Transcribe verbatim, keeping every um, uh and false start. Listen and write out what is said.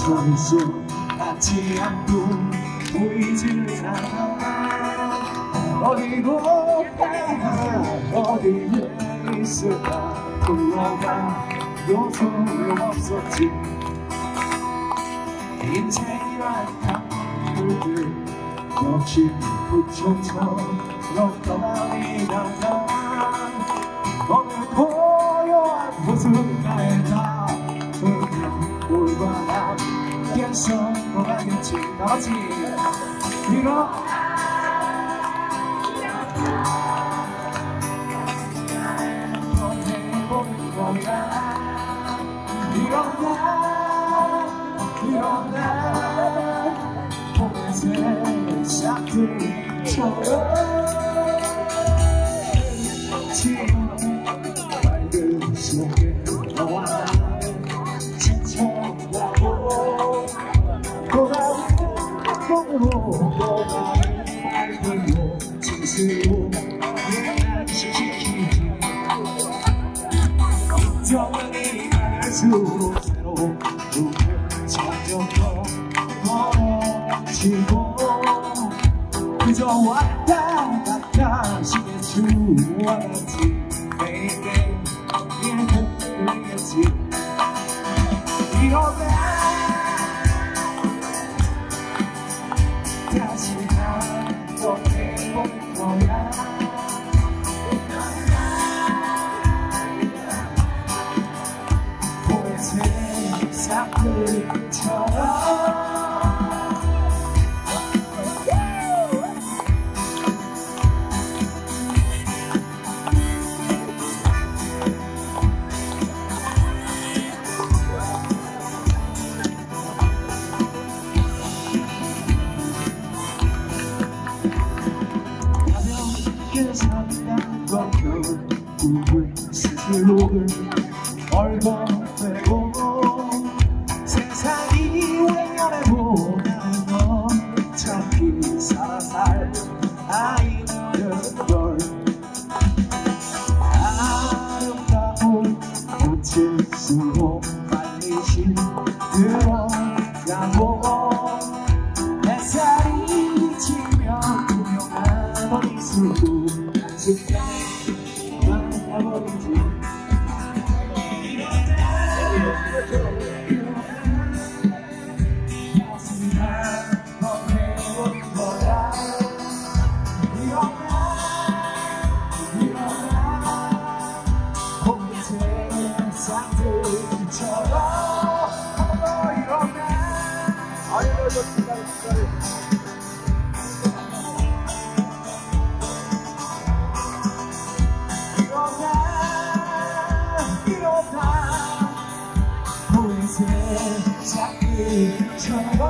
손수 닿지 않고 보이지를 않아. 어디로 가야 어디에 있을까. 불러가도 소용없었지. 인생이란 강물들 역시 불초처럼 떠나리다가 오늘 고요한 모습가에 다 분명 올바라 계속 돌아겠지. 나같이 이거 보내보는 거야. 일어나 일어나 봄의 새싹들처럼 지금 밝은 속에 너와 나는 지쳐가고 돌아오는 꿈으로 돌아오는 밝은로 진실로 날 지키지. 정이 갈수록 새로운 꿈을 찾아서 멀어지고 그저 왔다 갔다 하시는 주와 같이 매일매일 흔들리겠지. 이러다 다시 난 떠내볼 거야. 봄의 새싹들처럼 산다는 건 꿈을 스스로를 얼버매고 세상이 외면해보다는 넌 어차피 살아살 아이들걸. 아름다운 꽃일수록 빨리 시들어가고 햇살이 지면 투명한 어디서도 새싹들처럼